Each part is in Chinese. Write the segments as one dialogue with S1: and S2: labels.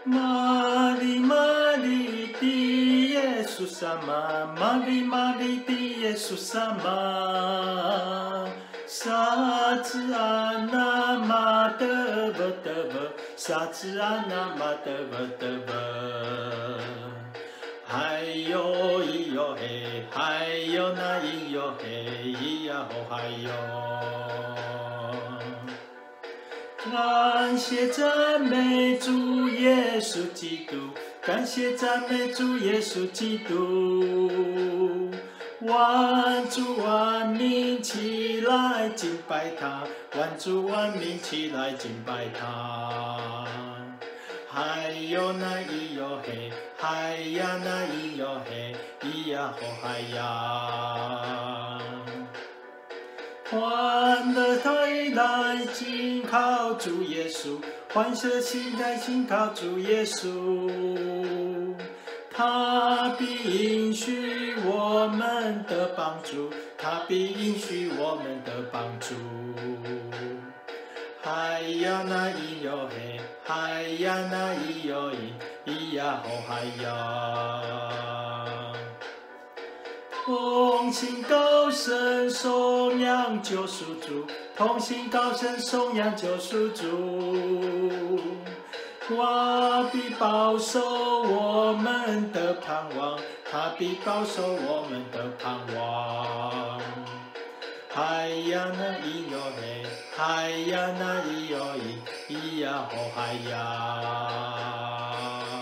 S1: 玛丽玛丽的耶稣萨玛，玛丽玛丽的耶稣萨玛，萨兹阿那玛德巴德巴，萨兹阿那玛德巴德巴，嗨哟咿哟嘿，嗨哟那咿哟嘿，咿呀吼嗨哟。感谢赞美主耶稣基督，感谢赞美主耶稣基督。万族万民起来敬拜他，万族万民起来敬拜他。嗨哟那咿哟嘿，嗨呀那咿哟嘿，咿呀吼嗨呀。欢乐台来紧靠主耶稣，欢乐心态紧靠主耶稣。他必应许我们的帮助，他必应许我们的帮助。嗨呀那咿哟嘿，嗨呀那咿哟咿，咿呀吼嗨呀。同心高声颂扬救赎主，同心高声颂扬救赎主。他必保守我们的盼望，他必保守我们的盼望。嗨呀那咿哟嘿，嗨呀那咿哟咿，咿呀吼嗨呀。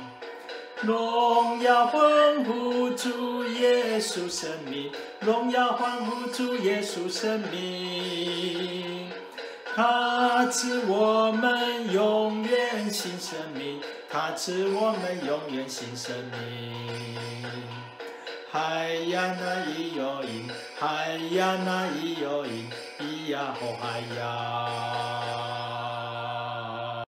S1: 荣耀欢呼主耶稣生命，荣耀欢呼主耶稣生命。他赐我们永远新生命，他赐我们永远新生命。嗨呀那咿哟咿，嗨呀那咿哟咿，咿呀吼嗨呀。